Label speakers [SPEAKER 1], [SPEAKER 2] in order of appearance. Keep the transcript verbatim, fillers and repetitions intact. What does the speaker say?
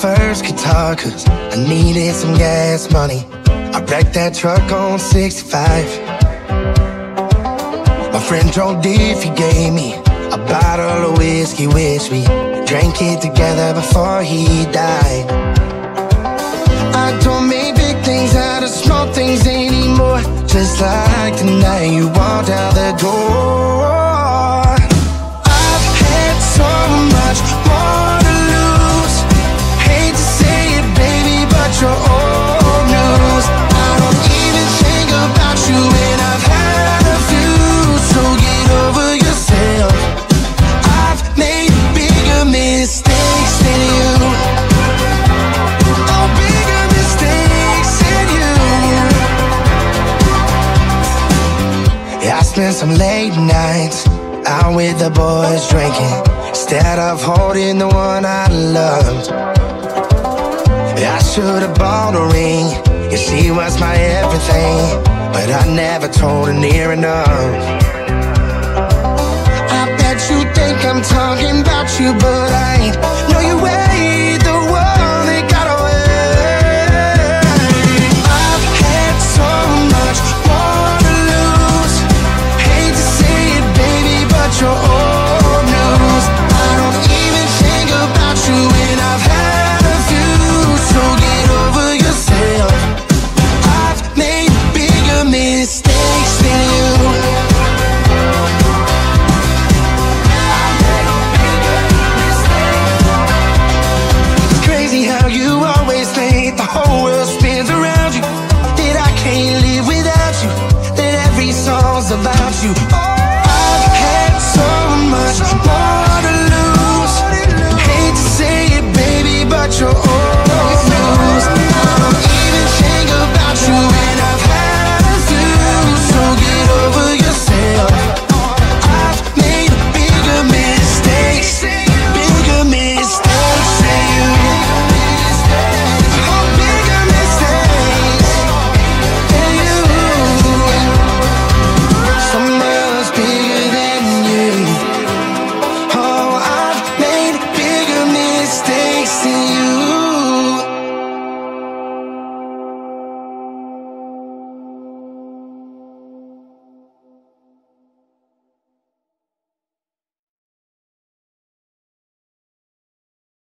[SPEAKER 1] first guitar cause I needed some gas money. I wrecked that truck on sixty-five. My friend drove Diff, he gave me a bottle of whiskey, wish we drank it together before he died. I don't make big things out of small things anymore, just like the night you walked out the door. I've had so much more to lose. Hate to say it, baby, but you're old news. I don't even think about you when I've had a few, so get over yourself. I've made bigger mistakes than you. Oh, bigger mistakes than you. Yeah, I spent some late nights out with the boys drinking, instead of holding the one I loved. Yeah, I should've bought a ring, yeah, she was my everything, but I never told her near enough. I bet you think I'm talking about you, but I ain't. No, you ain't the one that got away. I've had so much more to lose. Hate to say it, baby, but you're old news. I don't even think about you when I've had a few, so get over yourself. I've made bigger mistakes than you. It's crazy how you always think the whole world spins around you, that I can't live without you, that every song's about you.